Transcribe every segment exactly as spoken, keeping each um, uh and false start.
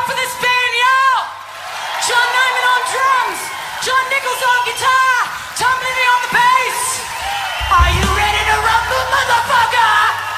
up for this band, y'all! John Nyman on drums, John Nichols on guitar, Tom Levy on the bass. Are you ready to rumble, motherfucker?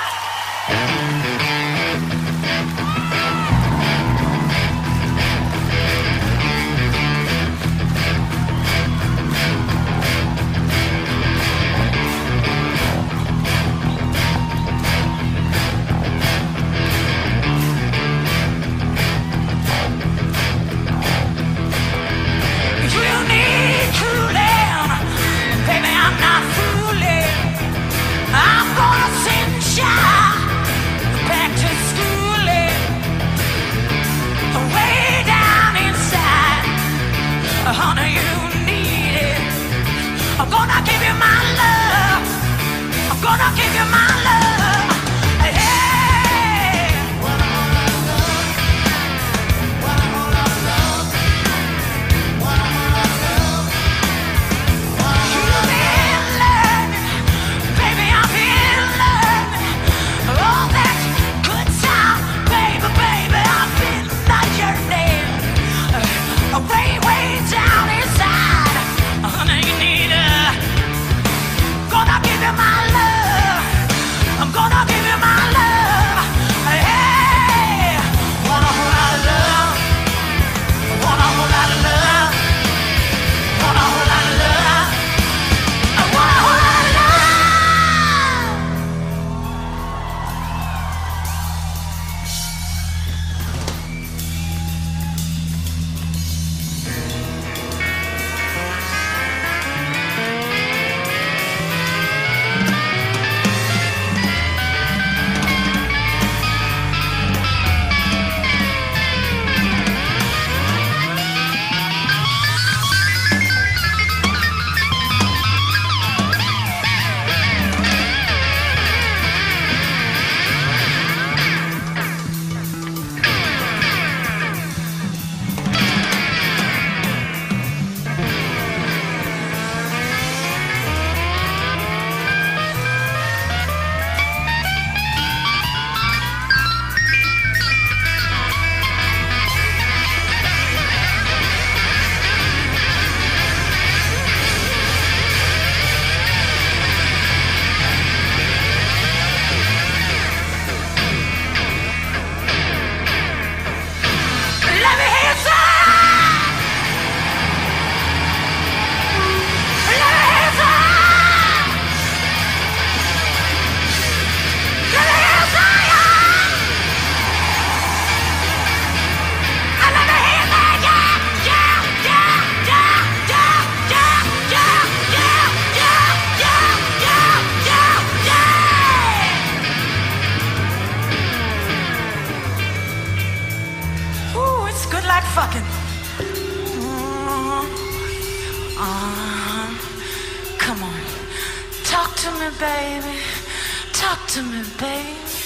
Honey, you need it. I'm gonna give you my love. I'm gonna give you my love. Hey, want a whole lot of love. Want a whole lot of love. Want a whole lot of love. You've been learning, baby, I've been learning all that good time, baby, baby, I've been not your name. Way, way down inside, honey, you need a. Gonna give you my love. I'm gonna give you my love. Hey, want a whole lot of love. Want a whole lot of love. Want a whole lot of love. I want a whole lot of love. Fucking. Uh, come on. Talk to me, baby. Talk to me, baby.